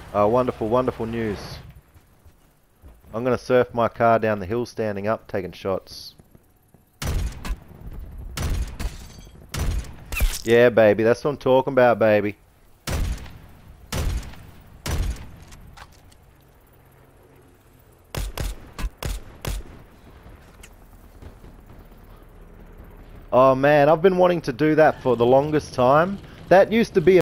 Oh, wonderful, wonderful news. I'm gonna surf my car down the hill standing up, taking shots. Yeah, baby, that's what I'm talking about, baby. Oh man, I've been wanting to do that for the longest time. That used to be